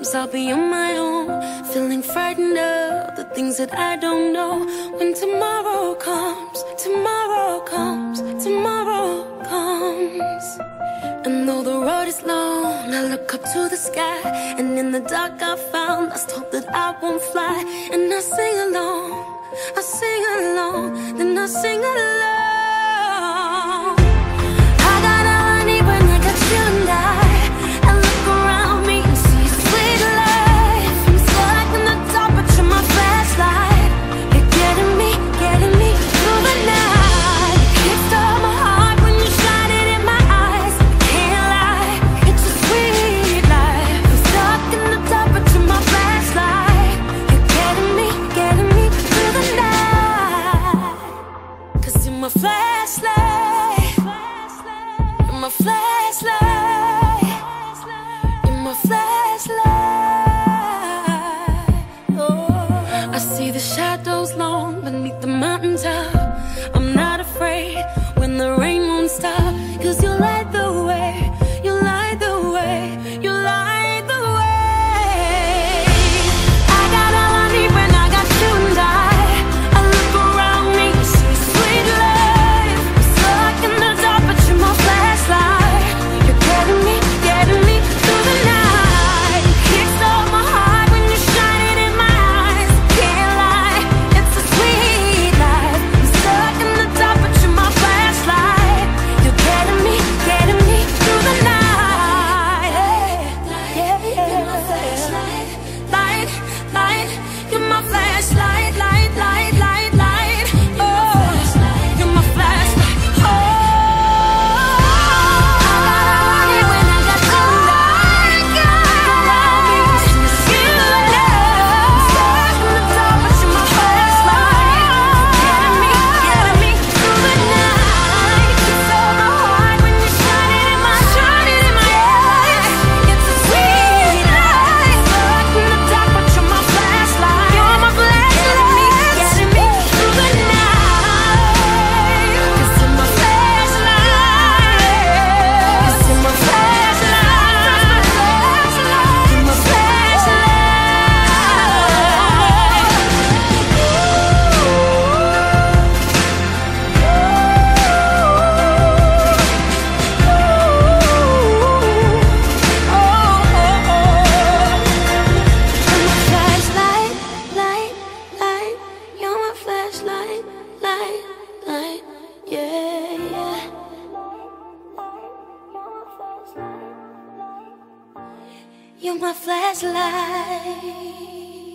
Sometimes I'll be on my own, feeling frightened of the things that I don't know. When tomorrow comes, tomorrow comes, tomorrow comes. And though the road is long, I look up to the sky, and in the dark I found lost hope that I won't fly. And I sing along, I sing along, then I sing along. I got all I need when I got you and I look around me and see a sweet life. I'm stuck in the dark, but you're my flashlight. You're getting me through the night. You stole my heart when you shine it in my eyes. Can't lie, it's a sweet life. I'm stuck in the dark, but you're my flashlight. You're getting me through the night. 'Cause you're my flashlight. You're my flashlight. You're my flashlight. Oh, I see the shadows long beneath the mountaintop. I'm not afraid when the rain won't stop. 'Cause you light the way, you light the way, you light the way. I got all I need when I got you and I look around me, see sweet life. I'm stuck in the dark, but you're my flashlight. You're getting me through the night. Kick stole my heart when you shine it in my eyes. Can't lie, it's a sweet life. I'm stuck in the dark, but you're my flashlight. You're getting me through the night. Yeah, yeah. You're my flashlight, light, light. You're my flashlight, light, light, light, light. Oh, you're my flashlight. Oh, when I got you, stuck in the dark, but you're my flashlight. Getting me through the night. You stole my heart when you shine it in my eyes. It's a sweet life. Stuck in the dark, but you're my flashlight. You're my flashlight. Getting me through the night. 'Cause you're my flashlight. 'Cause you're my flashlight. You're my flashlight, light, light. You're my flashlight, light, light. Yeah, yeah. You're my flashlight.